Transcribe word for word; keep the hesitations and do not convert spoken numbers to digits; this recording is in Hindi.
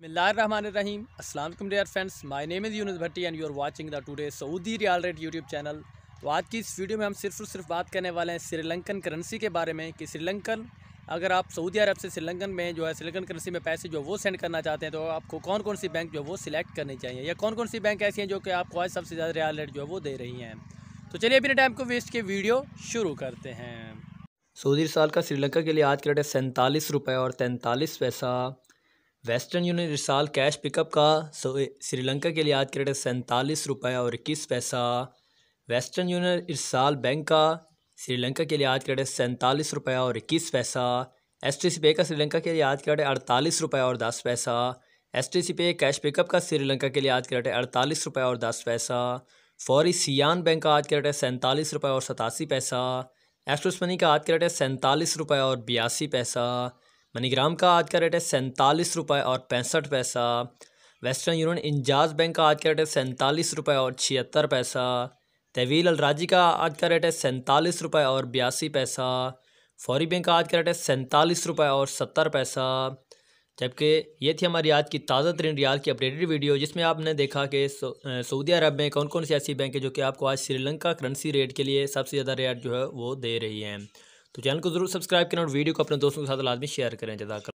बिस्मिल्लाहिर्रहमानिर्रहीम। अस्सलाम वालेकुम dear friends, my name is Yunus Bhatti and you are watching the today Saudi riyal rate YouTube channel. तो आज की इस वीडियो में हम सिर्फ और सिर्फ बात करने वाले हैं श्रीलंकन करेंसी के बारे में कि श्रीलंकन अगर आप सऊदी अरब से श्रीलंकन में जो है श्रीलंकन करेंसी में पैसे जो वो सेंड करना चाहते हैं तो आपको कौन कौन सी बैंक जो वो सिलेक्ट करनी चाहिए या कौन कौन सी बैंक ऐसी हैं जो कि आपको आज सबसे ज़्यादा रियाल रेट जो है वो दे रही हैं। तो चलिए अपने टाइम को वेस्ट के वीडियो शुरू करते हैं। सऊदी रियाल का श्रीलंका के लिए आज का रेट है सैंतालीस रुपये और तैंतालीस पैसा। वेस्टर्न यूनियन रिसाल कैश पिकअप का श्रीलंका के लिए आज का रेट है सैंतालीस रुपये और इक्कीस पैसा। वेस्टर्न यूनियन रिसाल बैंक का श्रीलंका के लिए आज का रेट है सैंतालीस रुपये और इक्कीस पैसा। एस टी सी पे का श्रीलंका के लिए आज का रेट है अड़तालीस रुपये और दस पैसा। एस टी सी पे कैश पिकअप का श्रीलंका के लिए आज का रेट है अड़तालीस रुपये और दस पैसा। फौरी सियान बैंक का आज का रेट है सैंतालीस रुपये और सतासी पैसा। एक्सप्रेस मनी का आज का रेट है सैंतालीस रुपये और बयासी पैसा। मनीग्राम का आज का रेट है सैंतालीस रुपये और पैंसठ पैसा। वेस्टर्न यूनियन इंजाज बैंक का आज का रेट है सैंतालीस रुपये और छिहत्तर पैसा। तवील अलराजी का आज का रेट है सैंतालीस रुपये और बयासी पैसा। फौरी बैंक का आज का रेट है सैंतालीस रुपये और सत्तर पैसा। जबकि ये थी हमारी आज की ताज़ा तरीन रियाल की अपडेटेड वीडियो, जिसमें आपने देखा कि सऊदी अरब में कौन कौन सी ऐसी बैंक है जो कि आपको आज श्रीलंका करेंसी रेट के लिए सबसे ज़्यादा रेट जो है वो दे रही हैं। तो चैनल को ज़रूर सब्सक्राइब करें और वीडियो को अपने दोस्तों के साथ लाजमी शेयर करें। जज़ाकल्लाह।